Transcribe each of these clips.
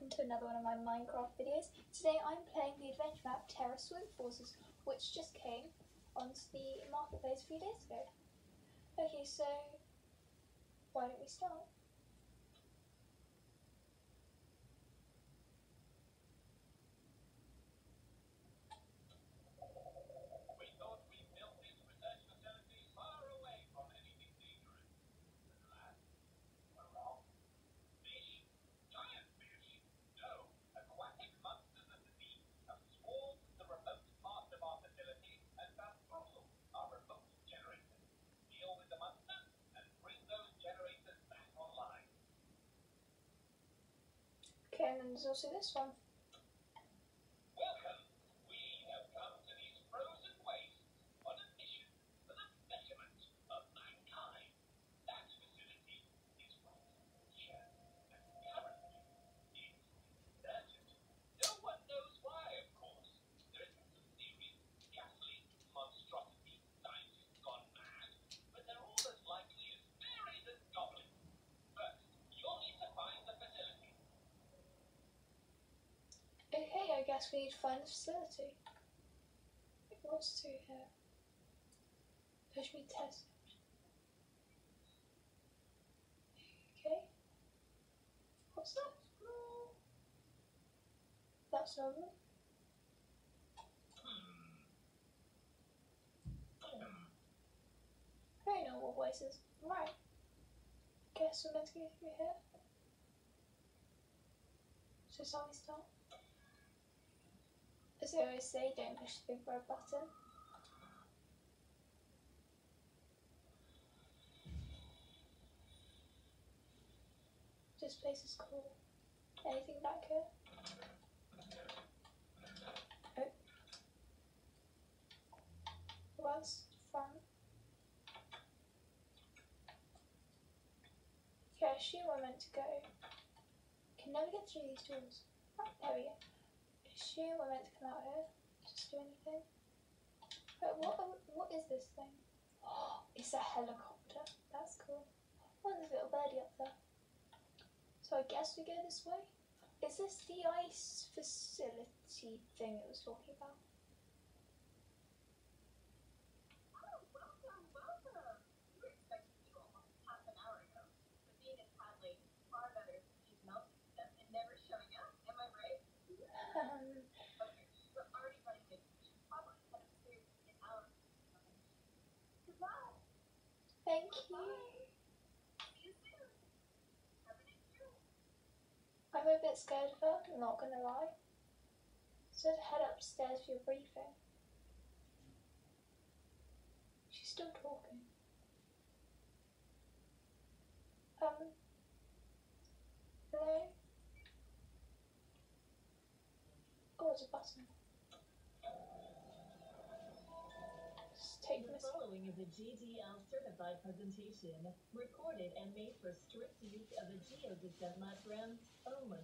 welcome to another one of my Minecraft videos. Today I'm playing the adventure map Terra Swim Forces, which just came onto the marketplace a few days ago. Okay, so why don't we start? Okay, and then there's also this one. Welcome. We have come to these frozen wastes on a mission for the betterment of mankind. That facility is right here, and currently it's deserted. No one knows why, of course. There is some theory, gasoline, monstrosity, scientists gone mad, but they're all as likely as fairies and goblins. First, you'll need to find the facility. Okay, I guess we need to find the facility. What's through here? Push me test. Okay. What's that? That's normal. Very normal voices. Right. Guess we're meant to go through here. So shall we start? As I always say, don't push the big red button. This place is cool. Anything back here? Oh. What's front? Okay, I assume we're meant to go. Can never get through these doors. Oh, there we go. I assume we're meant to come out here. Just do anything. Wait, what is this thing? Oh, it's a helicopter. That's cool. Oh, there's a little birdie up there. So I guess we go this way. Is this the ice facility thing it was talking about? Welcome. We were expecting you almost half an hour ago, but being in Hadley is far better than these melting stuff and never showing up. Am I right? Okay, we're already running late. We should probably head upstairs and get out. Goodbye. Thank you. See you soon. Have a nice trip. I'm a bit scared of her, I'm not gonna lie. So to head upstairs for your briefing. She's still talking. Hello? Oh, there's a button. Just take The this. following is a GDL certified presentation, recorded and made for strict use of the GeoDescent lab grounds only.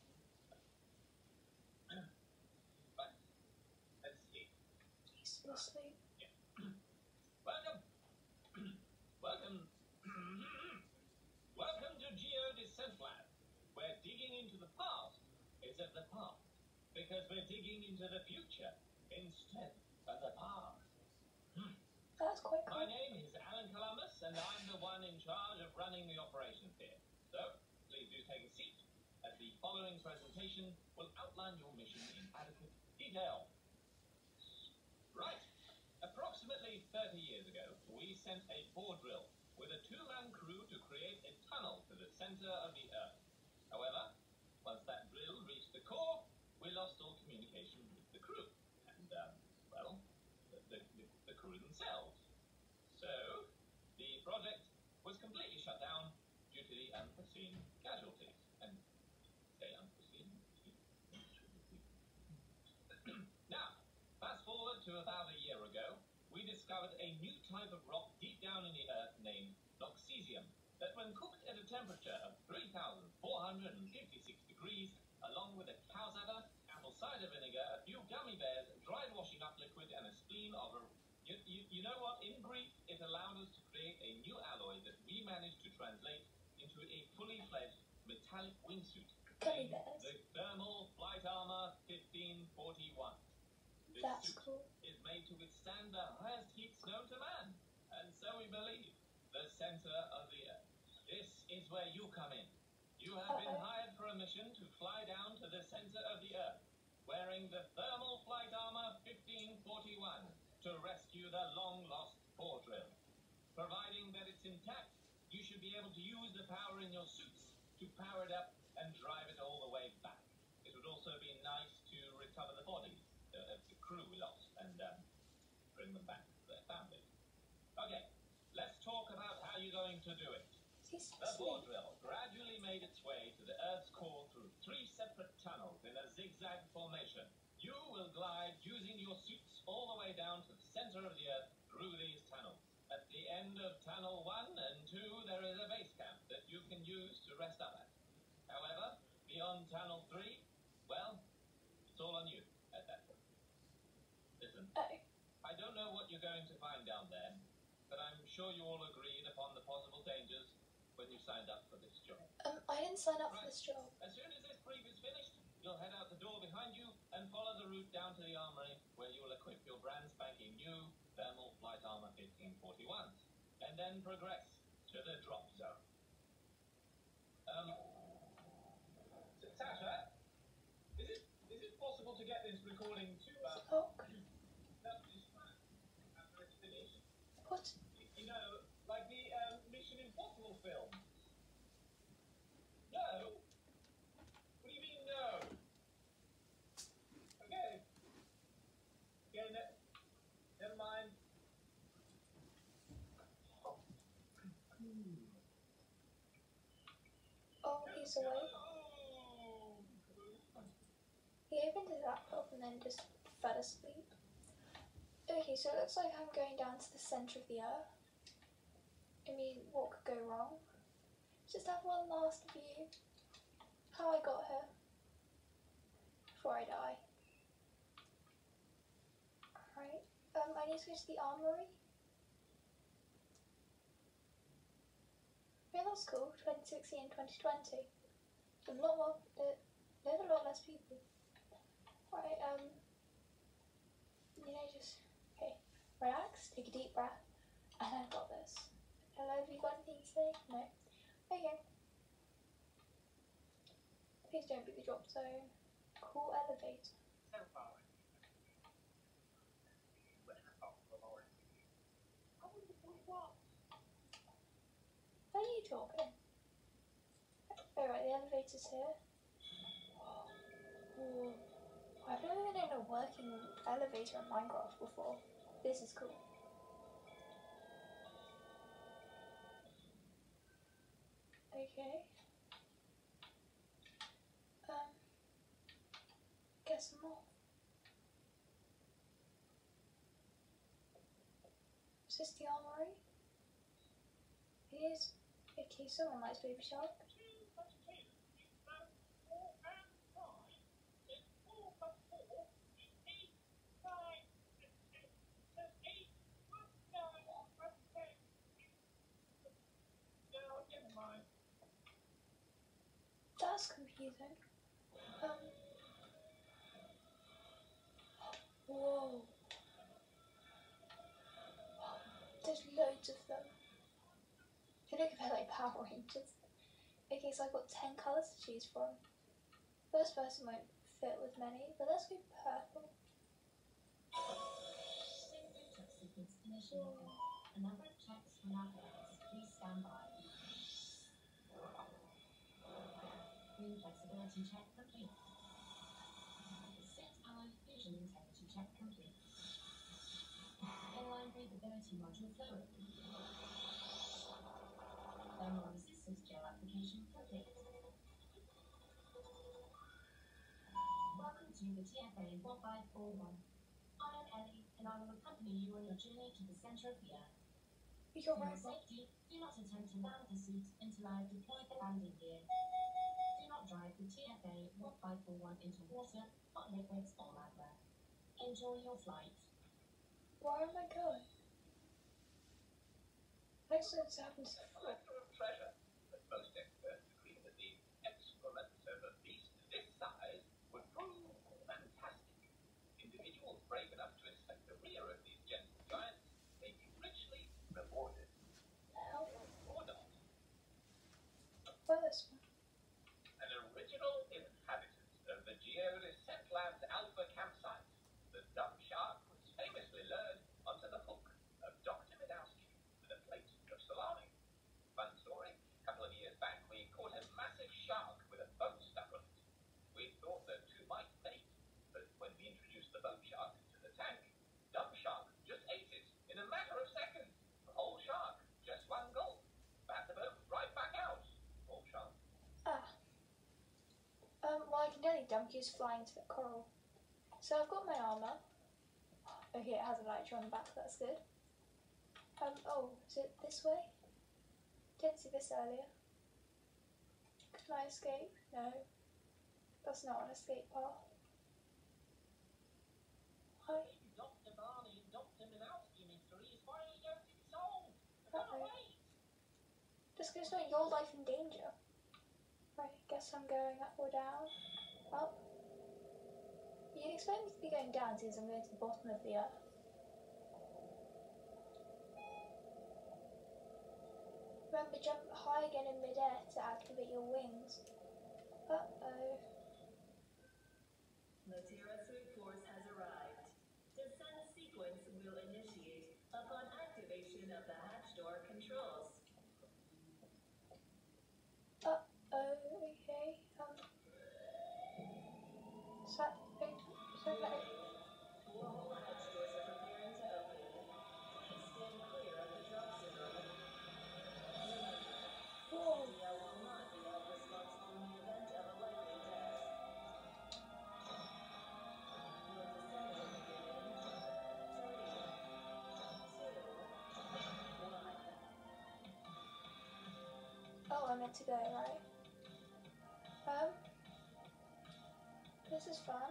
Let's see. He's still asleep. Welcome. Welcome. Welcome to GeoDescent Lab. We're digging into the past instead of the past, because we're digging into the future instead of the past. That's quite My cool. name is Alan Columbus, and I'm the one in charge of running the operations here. So, please do take a seat, as the following presentation will outline your mission in adequate detail. Right. Approximately 30 years ago, we sent a bore drill with a two-man crew to create a tunnel to the center of the Earth. However, once that drill reached the core, we lost all communication with the crew. And, well, the crew themselves. So, the project was completely shut down due to the unforeseen casualties. And say unforeseen. Now, fast forward to about a year ago, we discovered a new type of rock deep down in the earth named Loxesium, that when cooked at a temperature of 3,456 degrees, along with a cow's udder, apple cider vinegar, a few gummy bears, dried washing up liquid, and a spleen of a... You know what? In brief, it allowed us to create a new alloy that we managed to translate into a fully fledged metallic wingsuit. Gummy bears. The This That's suit cool. is made to withstand the highest heats known to man, and so we believe, the center of the Earth. This is where you come in. You have been hired for a mission to fly down to the center of the Earth, wearing the thermal flight armor 1541 to rescue the long-lost core drill. Providing that it's intact, you should be able to use the power in your suits to power it up and drive it all the way back. It would also be nice to recover the bodies of the crew we lost and bring them back to their families. Okay, let's talk about how you're going to do it. He's The core asleep. drill gradually made its way to the Earth's core through 3 separate tunnels in a zigzag formation. You will glide using your suits all the way down to the center of the Earth through these tunnels. At the end of tunnel 1 and 2, there is a base camp that you can use to rest up at. However, beyond tunnel 3, well, it's all on you at that point. Listen, I don't know what you're going to find down there, but I'm sure you all agreed upon the possible dangers when you signed up for this job. I didn't sign up for this job. As soon as this brief is finished, you'll head out the door behind you and follow the route down to the armory, where you will equip your brand spanking new thermal flight armor 1541s, and then progress to the drop zone. Sasha, is it possible to get this recording to Oh, after it's finished? what? You know, like the Mission Impossible film. No? What do you mean no? Okay. Okay, never mind. Oh, he's awake. He opened his laptop and then just fell asleep. Okay, so it looks like I'm going down to the center of the Earth. I mean, what could go wrong? Just have one last view. How I got here. Before I die. Alright, I need to go to the armory. Yeah, that's cool. 2016 and 2020. There's a lot more, there's a lot less people. Right, you know, just, okay, relax, take a deep breath, and I've got this. Hello, have you got anything to say? No. Okay. Please don't be the drop zone. Cool elevator. What are you talking? Alright, the elevator's here. Ooh. I've never been in a working elevator in Minecraft before. This is cool. Okay. Guess I'm off. Is this the armory? It is. Okay, someone likes Baby Shark. That's confusing. Whoa. There's loads of them. They look a bit like Power Rangers. Okay, so I've got 10 colours to choose from. First person won't fit with many, but let's go purple. Sequence initiated. A number of checks from applicants. Please stand by. Green flexibility check complete. Set ally vision integrity check complete. Airline breathability module fluid. Thermal resistance gel application complete. Welcome to the TFA 1541. I am Ellie, and I will accompany you on your journey to the center of the Earth. You got For right. your safety, do not attempt to land the suit until I have deployed the landing gear. Do not drive the TFA 1541 into water, hot liquids, or magma. Enjoy your flight. Where am I going? Accidents happen so A treasure, but most experts agree that the excrements of a beast this size would prove fantastic. Individuals brave Oh, this one. An original inhabitant of the Geodes Setland Alpha campsite, the dumb shark was famously lured onto the hook of Dr. Midowski with a plate of salami. Fun story, a couple of years back we caught a massive shark with a bone stuck on it. We thought the two might mate, but when we introduced the bone shark to the tank, dumb shark just ate it in a matter of seconds. The whole shark, just one gulp. Spat the bone right back out. Whole shark. Well, I can tell you Dumpy's flying to the coral. So I've got my armour. Okay, it has a lighter on the back, that's good. Oh, is it this way? Didn't see this earlier. Can I escape? No. That's not an escape path. Hi. Dr. Barney and Dr. Minowski mystery is finally going to be solved. Come away. Just because it's not your life in danger. Right, guess I'm going up or down. Up. You'd expect me to be going down since I'm going to the bottom of the earth. Remember, jump high again in midair to activate your wings. Uh-oh. Latera Swift Force has arrived. Descent sequence will initiate upon activation of the hatch door controls. Okay. All hatch doors are preparing to open. Stand clear of the drop zone. Whoa. CL will not be held responsible in the event of a likely death. Your descent will begin in 3, 2, 1. Oh, I meant to go, right? This is fun.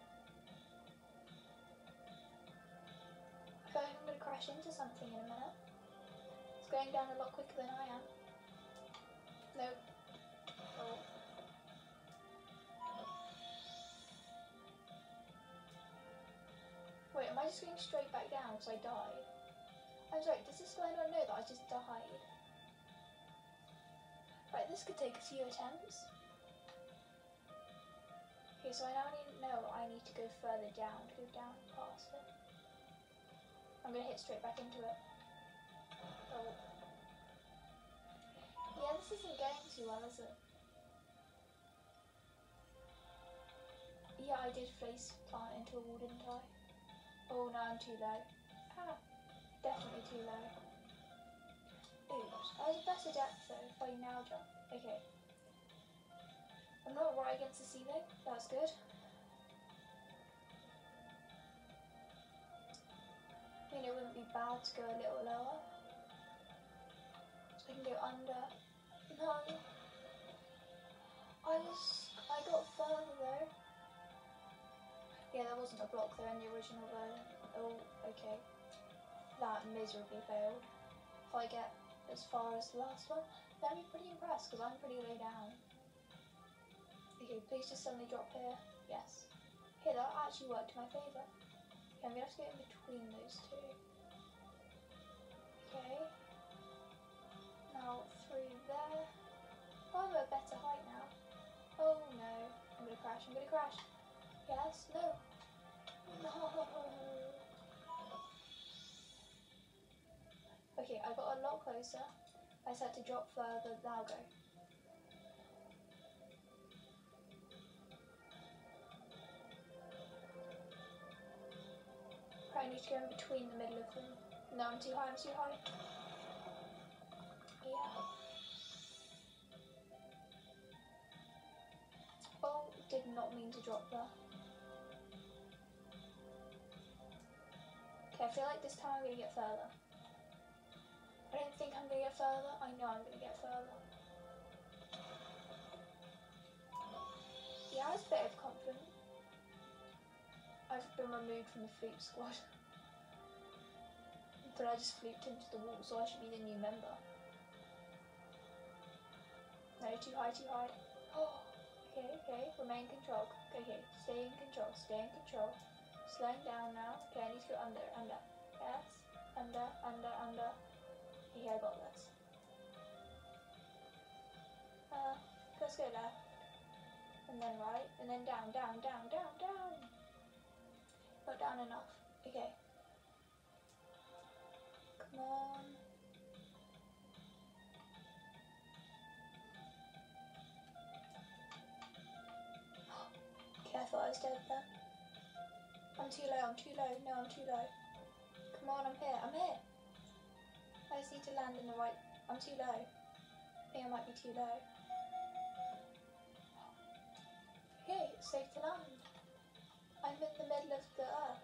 I feel like I'm going to crash into something in a minute. It's going down a lot quicker than I am. Nope. Oh. Wait, am I just going straight back down because I died? I'm sorry, does this guy not know that I just died? Right, this could take a few attempts. Okay, so I now need to know I need to go further down, to go down past it. I'm gonna hit straight back into it. Oh. Yeah, this isn't going too well, is it? Yeah, I did face plant into a wall, didn't I? Oh no, I'm too low. Ah, definitely too low. Oops, I was a better depth though if I now jump. Okay. I'm not right against the ceiling, that's good. I mean, it wouldn't be bad to go a little lower. So I can go under. No. I got further though. Yeah, there wasn't a block there in the original version. Oh, okay. That miserably failed. If I get as far as the last one, then I'd be pretty impressed because I'm pretty low down. Okay, please just suddenly drop here. Yes. Hey, that actually worked in my favour. Okay, I'm going to have to get in between those two. Okay. Now through there. Oh, I'm at a better height now. Oh no. I'm going to crash. I'm going to crash. Yes. No. No. Okay, I got a lot closer. I just had to drop further. Now go. I need to go in between the middle of them. No, I'm too high, I'm too high. Yeah. Oh, did not mean to drop there. Okay, I feel like this time I'm going to get further. I don't think I'm going to get further. I know I'm going to get further. Yeah, I was a bit overconfident. I've been removed from the Floop squad. But I just flooped into the wall, so I should be the new member. No, too high, too high. Oh, okay, remain control. Okay, stay in control, stay in control. Slowing down now. Okay, I need to go under. Yes, under. Okay, I got this. let's go left. And then right. And then down, down, down, down, down. Not down enough. Okay. Come on. Okay, I thought I was dead there. I'm too low, I'm too low. No, I'm too low. Come on, I'm here, I'm here. I just need to land in the right... I'm too low. I think I might be too low. Okay, it's safe to land. I'm in the middle of the earth.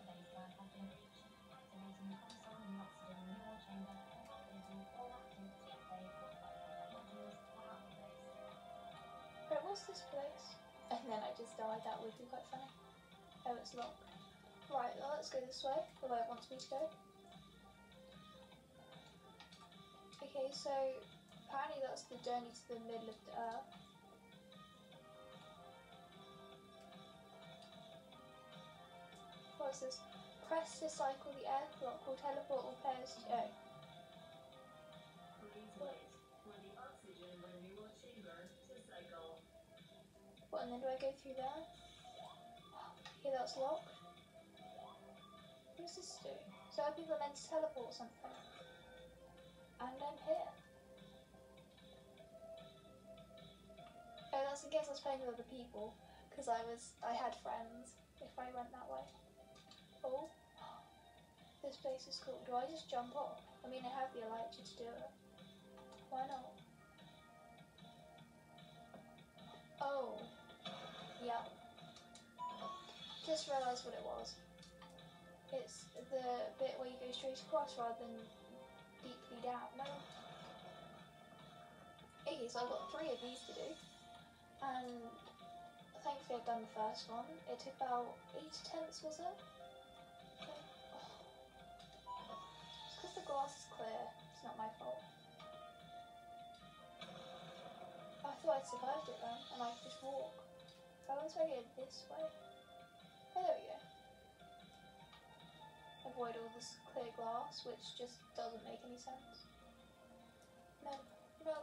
Right, what's this place? And then I just died, that would be quite funny. Oh, it's locked. Right, well, let's go this way, the way it wants me to go. Okay, so apparently that's the journey to the middle of the earth. What's this? Press to cycle the air clock or teleport all players to... Oh. Please wait for the oxygen renewal chamber to cycle. What, and then do I go through there? Okay, that's locked. What does this do? So are people meant to teleport something? And I'm here. Oh, that's in case I was playing with other people, because I had friends if I went that way. Oh, this place is cool. Do I just jump off? I mean, I have the elytra to do it. Why not? Oh, yeah. Just realised what it was. It's the bit where you go straight across rather than deeply down. No. Okay, so I've got 3 of these to do, and thankfully I've done the first one. It took about 8 attempts, was it? Okay. Oh. It's because the glass is clear. It's not my fault. I thought I'd survived it then, and I could just walk. I want to go this way. Oh, there we go. Avoid all this clear glass, which just doesn't make any sense. No, no.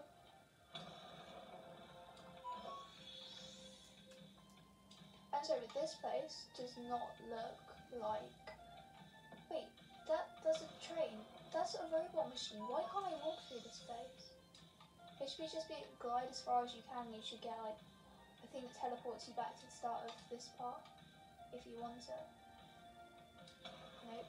And so this place does not look like... Wait, that's a train. That's a robot machine. Why can't I walk through this place? It should just be glide as far as you can. You should get like, I think it teleports you back to the start of this part, if you want it. Nope.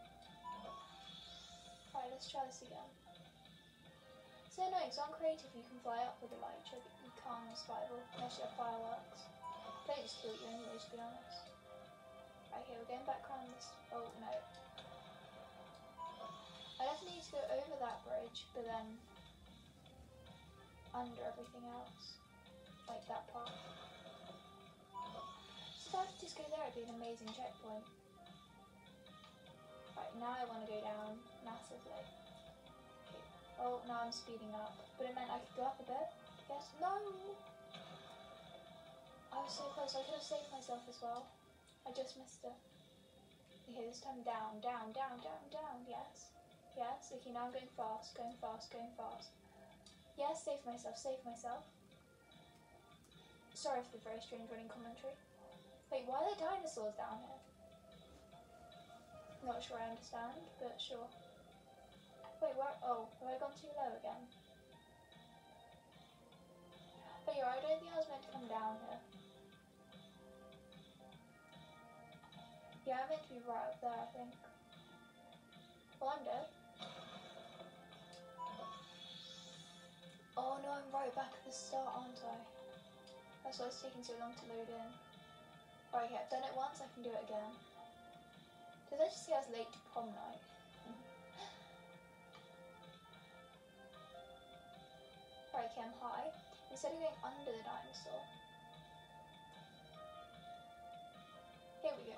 Right, let's try this again. So annoying, so on creative you can fly up with a elytra, but you can't on survival unless you have fireworks. They just kill you anyway, to be honest. Right, here, we're going back around this. Oh no. I definitely need to go over that bridge, but then under everything else, like that part. So if I could just go there, it'd be an amazing checkpoint. Right, now I want to go down massively. Okay. Oh, now I'm speeding up, but it meant I could go up a bit. Yes, no! I was so close, I could have saved myself as well. I just missed it. Okay, this time down, down, down, down, down, yes. Yes, okay, now I'm going fast, going fast, going fast. Yes, save myself, save myself. Sorry for the very strange running commentary. Wait, why are there dinosaurs down here? Not sure I understand, but sure. Wait, where? Oh, have I gone too low again? Oh yeah, I don't think I was meant to come down here. Yeah, I'm meant to be right up there, I think. Well, I'm dead. Oh no, I'm right back at the start, aren't I? That's why it's taking so long to load in. Alright, yeah, I've done it once, I can do it again. Did I just say I was late to prom night? Right, okay, I'm high. Instead of going under the dinosaur. Here we go.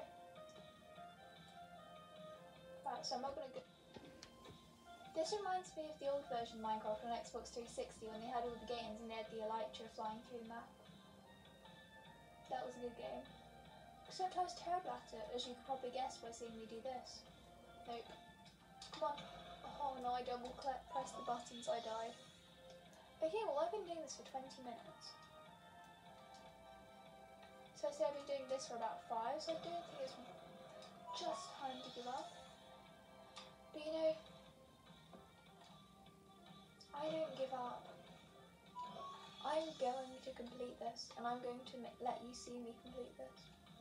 Right, so I'm not gonna go. This reminds me of the old version of Minecraft on Xbox 360 when they had all the games and they had the elytra flying through the map. That was a good game. Sometimes terrible at it, as you could probably guess by seeing me do this. Nope. Come on. Oh no, I pressed the buttons, I died. Okay, well I've been doing this for 20 minutes. doing this for about 5, so I don't think it's just time to give up. But you know, I don't give up. I'm going to complete this, and I'm going to let you see me complete this.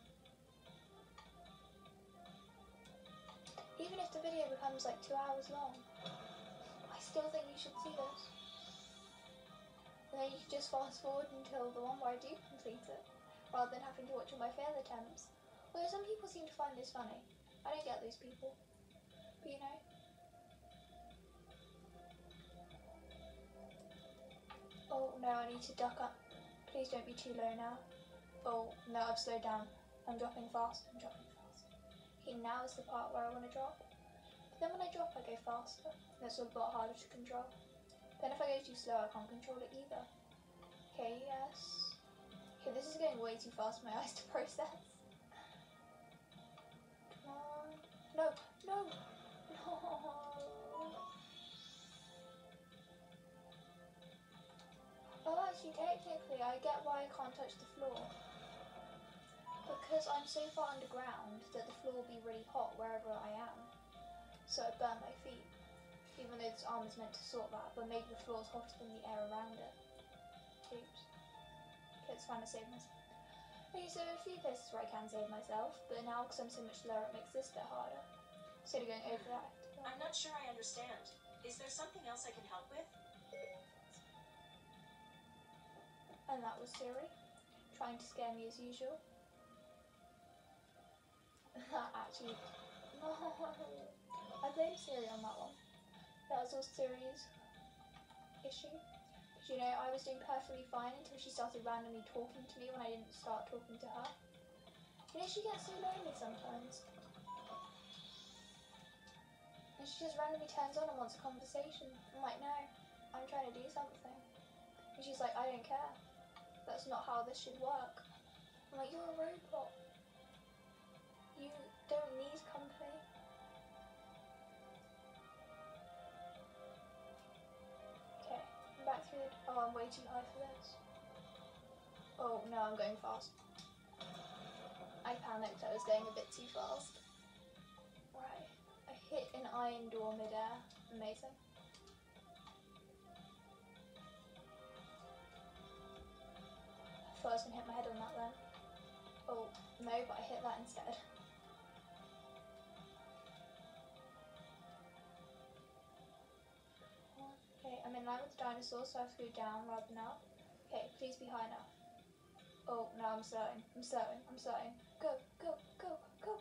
Even if the video becomes like 2 hours long, I still think you should see this. And then you can just fast forward until the one where I do complete it, rather than having to watch all my fail attempts. Although some people seem to find this funny. I don't get those people. But you know. Oh no, I need to duck up. Please don't be too low now. Oh no, I've slowed down. I'm dropping fast. Okay, now is the part where I want to drop. But then when I drop, I go faster. That's a lot harder to control. Then if I go too slow, I can't control it either. Okay, yes. Okay, this is going way too fast for my eyes to process. Come on. No, no, no. Oh, actually, technically, I get why I can't touch the floor. Because I'm so far underground that the floor will be really hot wherever I am. So I burn my feet. Even though this arm is meant to sort that, but maybe the floor is hotter than the air around it. Oops. Okay, it's fine to save myself. Okay, so there are a few places where I can save myself, but now because I'm so much lower, it makes this bit harder. Instead of going over that. I'm not sure I understand. Is there something else I can help with? And that was Siri, trying to scare me as usual. Actually, no. I blame Siri on that one. That was all Siri's issue. Because you know, I was doing perfectly fine until she started randomly talking to me when I didn't start talking to her. You know, she gets so lonely sometimes. And she just randomly turns on and wants a conversation. I'm like, no, I'm trying to do something. And she's like, I don't care. That's not how this should work. I'm like, you're a robot. You don't need company. Okay, I'm back through the... Oh, I'm way too high for this. Oh, no, I'm going fast. I panicked, I was going a bit too fast. Right, I hit an iron door mid-air. Amazing. I thought I was going to hit my head on that then. Oh, no, but I hit that instead. Okay, I'm in line with the dinosaurs, so I have to go down rather than up. Okay, please be high enough. Oh, no, I'm slowing. I'm slowing. Go, go, go, go.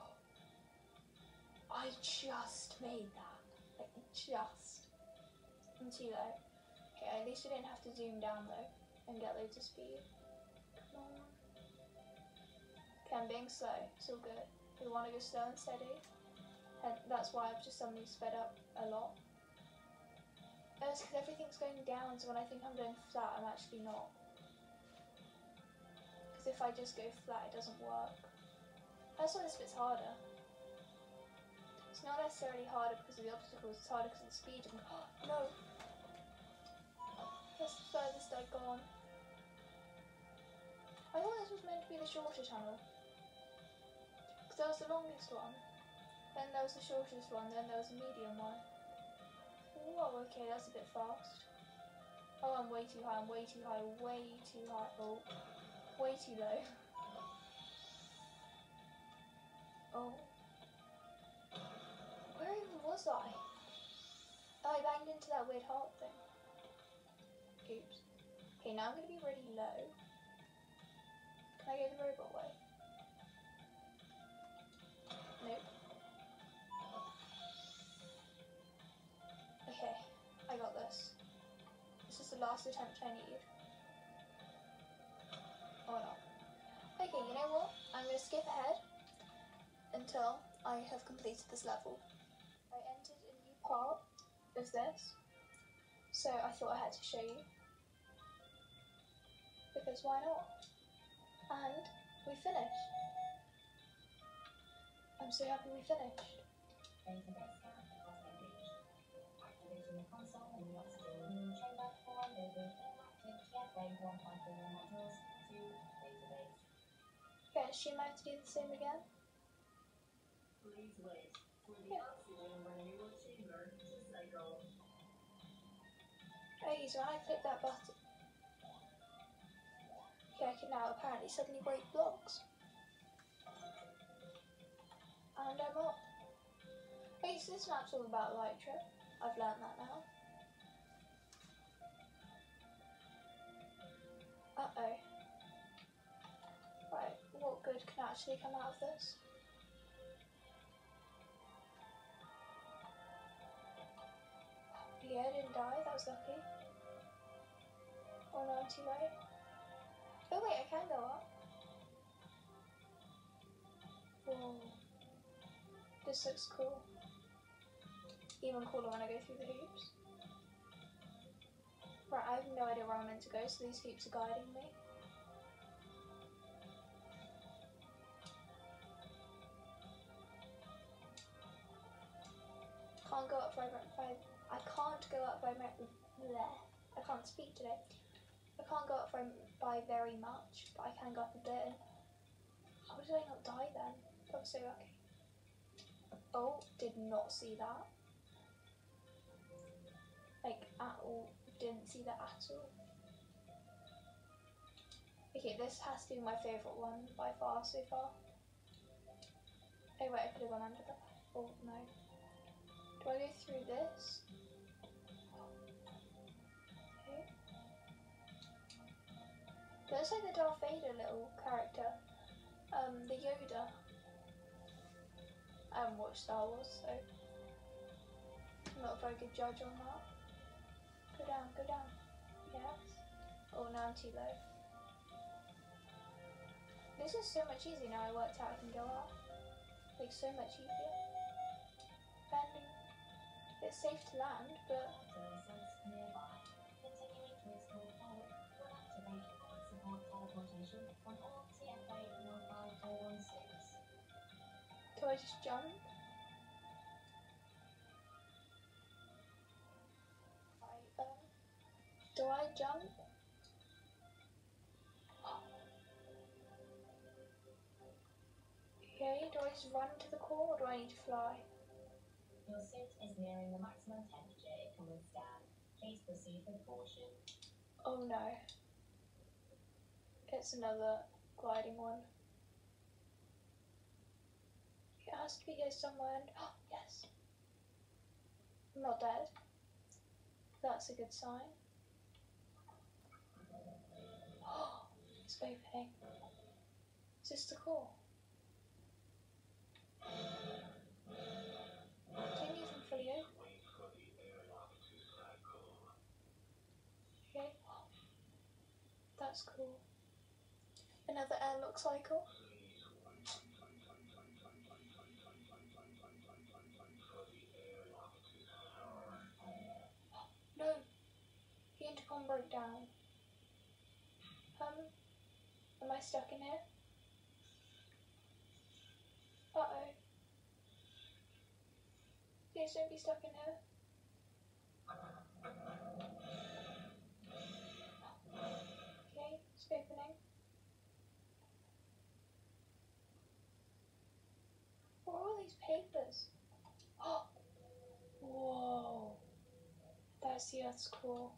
I just made that. Like, just. I'm too low. Okay, at least I didn't have to zoom down, though, and get loads of speed. Come on. Okay, I'm being slow. It's all good. We want to go slow and steady. And that's why I've just suddenly sped up a lot. It's because everything's going down, so when I think I'm going flat, I'm actually not. Because if I just go flat, it doesn't work. That's why this bit's harder. It's not necessarily harder because of the obstacles, it's harder because of the speed. Oh, no! That's the furthest I've gone. I thought this was meant to be the shorter tunnel. Because there was the longest one, then there was the shortest one, then there was the medium one. Whoa, okay, that's a bit fast. Oh, I'm way too high, way too high. Oh, way too low. Oh. Where even was I? Oh, I banged into that weird heart thing. Oops. Okay, now I'm going to be really low. Can I go the robot way? Nope. Okay, I got this. This is the last attempt I need. Or not. Okay, you know what? I'm going to skip ahead until I have completed this level. I entered a new part of this, so I thought I had to show you. Because why not? And we finished. I'm so happy we finished. Database scan has been reached. Activating the console in the oxygen room chamber for unloading all active TFA 154 modules to database. Okay, assume I have to do the same again. Please wait for the oxygen renewal chamber to cycle. Oh, so when I click that button, okay, I can now apparently suddenly break blocks. And I'm up. Okay, so this map's all about light trip. I've learnt that now. Uh-oh. Right, what good can actually come out of this? Yeah, I didn't die, that was lucky. Oh no, I'm too low. Oh wait, I can go up. Whoa. This looks cool. Even cooler when I go through the hoops. Right, I have no idea where I'm meant to go, so these hoops are guiding me. Can't go up I can't go up by I can't speak today. I can't go up by very much, but I can go up a bit. How did I not die then? That was so lucky. Oh, did not see that. Like, at all. Didn't see that at all. Okay, this has to be my favourite one by far so far. Oh wait, I could have gone under that. Oh no. Do I go through this? Okay. Looks like the Darth Vader little character. The Yoda. I haven't watched Star Wars, so I'm not a very good judge on that. Go down, go down. Yes. Oh, now I'm too low. This is so much easier now I worked out I can go up. Like, so much easier. Landing. It's safe to land, but... Nearby. Continuing to explore forward will activate and support teleportation on all TFA 15416. Do I just jump? Do I jump? Okay, do I just run to the core or do I need to fly? Your suit is nearing the maximum temperature it can withstand. Please proceed with caution. Oh no. It's another gliding one. It has to be here somewhere. Oh, yes. I'm not dead. That's a good sign. Oh, it's opening. Is this the core? Didn't even fully open. Okay. That's cool. Another airlock cycle. No. The intercom broke down. Am I stuck in here? Uh-oh. Please don't be stuck in here. Okay, it's opening. What are all these papers? Oh! Whoa! That's the Earth's core.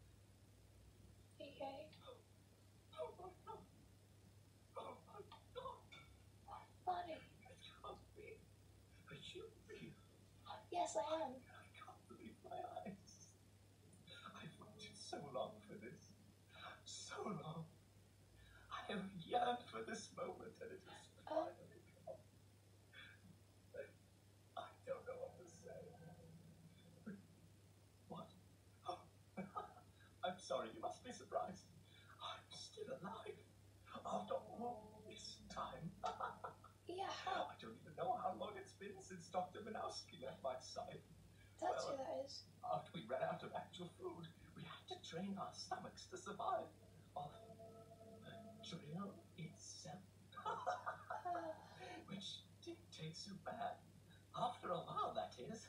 Okay. Funny. Yes, I am. I can't believe my eyes. I've waited so long for this. So long. I have yearned for this moment and it has finally come. I don't know what to say. What? Oh. I'm sorry, you must be surprised. I'm still alive. After all this time. Yeah, how? I don't even know how long it's been since Dr. Minowski left my side. That's who that is. After we ran out of actual food, we had to train our stomachs to survive off the drill itself. Which didn't taste so bad. After a while, that is.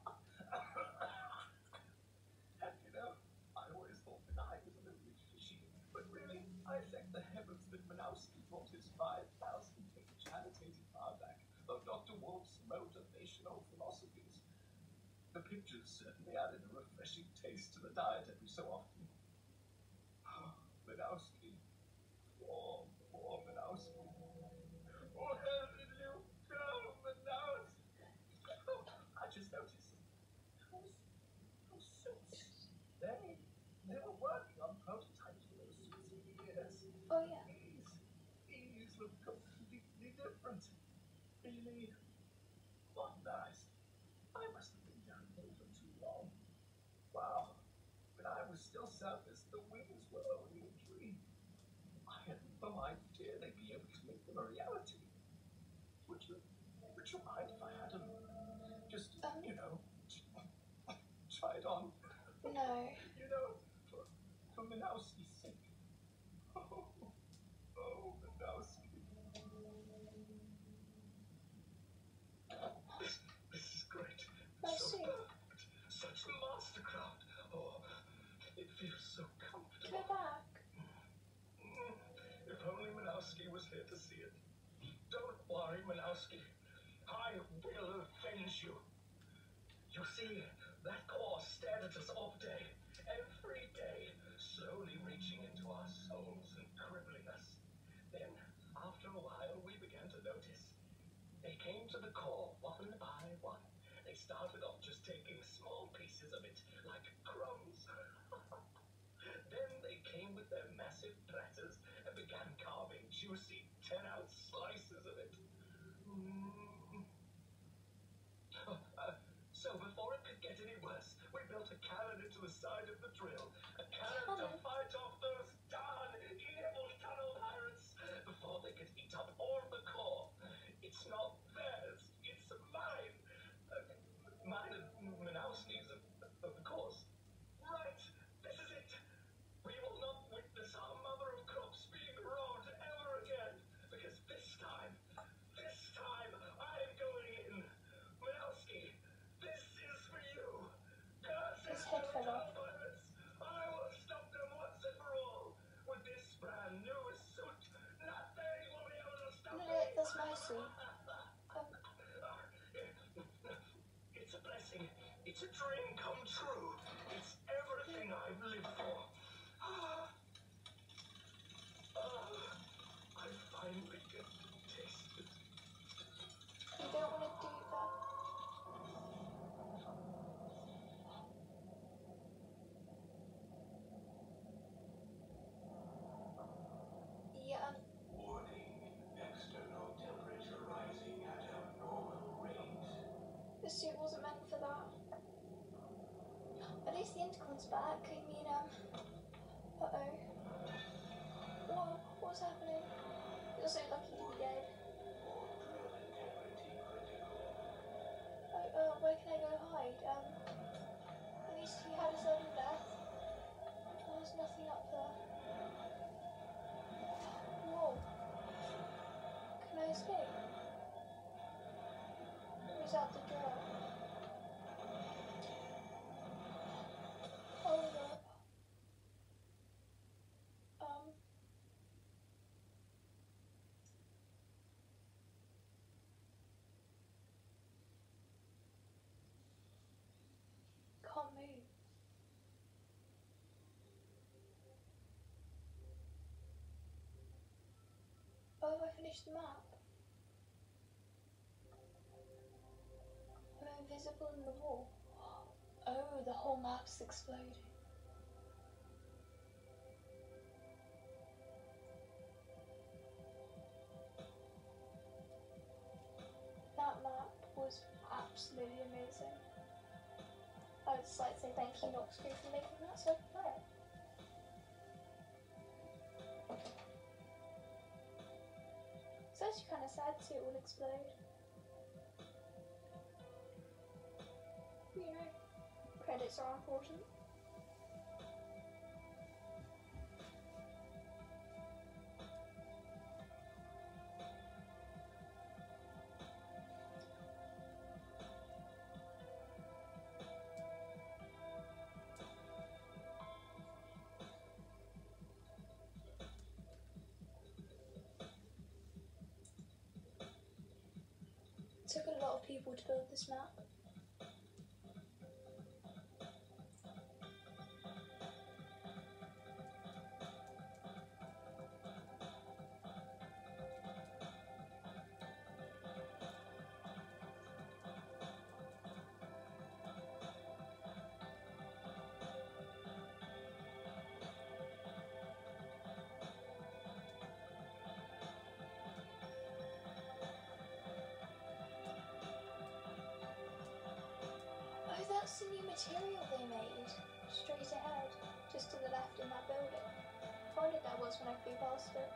And you know, I always thought that I was a little bit fishy. But really, I thank the heavens that Minowski brought his 5,000 motivational philosophies. The pictures certainly added a refreshing taste to the diet every so often. Minowski. Poor Minowski. Where did you go, Minowski? I just noticed those suits. They were working on prototypes for those suits for years. Oh yeah. These look completely different. Really modernized. I must have been down here for too long. Wow. When I was still surface, the wings were only a dream. I had no idea they'd be able to make them a reality. Would you mind if I had them? Just, try it on. No. For Minowski's sake. Oh, Minowski. This is great. I So see. perfect. Such mastercraft. Oh, it feels so comfortable. Go back. If only Minowski was here to see it. Don't worry, Minowski. I will avenge you. You see, that core stared at us all day, every day, slowly reaching into our souls and crippling us. Then, after a while, we began to notice. They came to the core one by one. They started off just taking small pieces of it, like crumbs. Then they came with their massive platters and began carving juicy 10-ounce slices of it. So before it could get any worse, we built a cannon into the side of the drill. A cannon to fight off those darn evil tunnel pirates before they could eat up all the core. It's not theirs, it's mine. Mine and Minowski's, of course. Right, this is it. We will not witness our mother of crooks being robbed ever again. Because this time, I'm going in. Minowski, this is for you. His head fell off. Pirates. I will stop them once and for all. With this brand new suit, nothing will be able to stop No, me. that's my suit. It's a blessing. It's a dream come true. It's everything I've lived for. I finally get to taste it. You don't want to do that. Yeah. Warning. External temperature rising at abnormal rates. The suit wasn't meant for that. At least the intercom's back. I mean, uh-oh. Whoa, what's happening? You're so lucky to be dead. Oh, where can I go hide? At least he had a sudden death. There's nothing up there. Whoa. Can I escape? Who's out the door? Oh no. Can't move. Oh, I finished the map. I'm invisible in the wall. Oh, the whole map's exploding. That map was absolutely amazing. I would just like to say thank you, Noxcrew, for making that so I could play it. It's actually kind of sad to see it all explode. You know, credits are important. took a lot of people to build this map. Oh, that's the new material they made. Straight ahead, just to the left in that building. I wondered that was when I flew past it.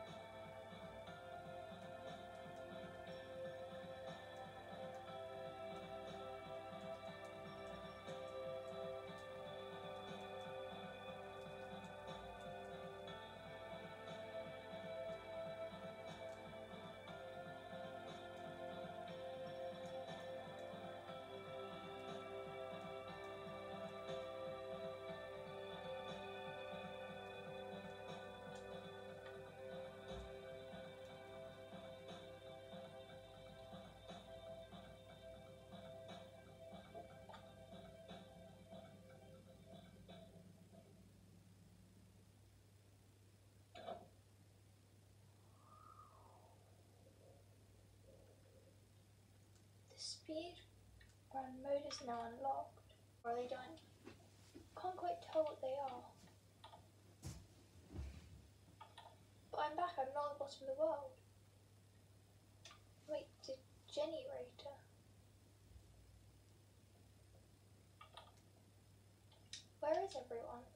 The speed run mode is now unlocked. Or are they done? Can't quite tell what they are. But I'm back, I'm not at the bottom of the world. Wait, degenerator. Where is everyone?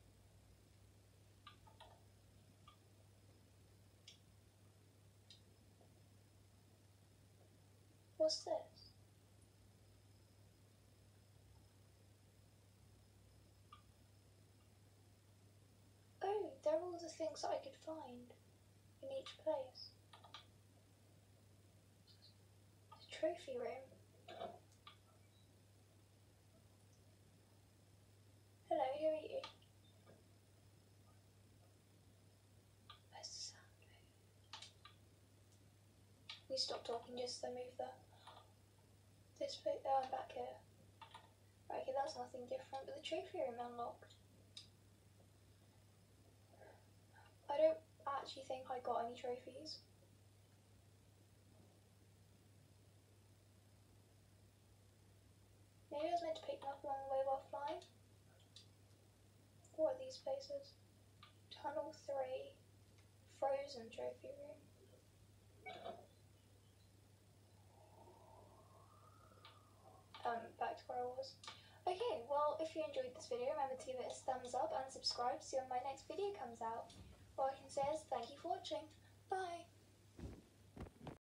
What's this? Oh, they're all the things that I could find in each place. The trophy room. Hello, who are you? Where's the sound? We stopped talking just as I moved there. This bit, oh, I'm back here. Right, okay, that's nothing different, but the trophy room unlocked. I don't actually think I got any trophies. Maybe I was meant to pick them up along the way while flying. What are these places? Tunnel 3, Frozen trophy room. Back to where I was. Okay, well, if you enjoyed this video, remember to give it a thumbs up and subscribe to see when my next video comes out. All I can say is thank you for watching. Bye!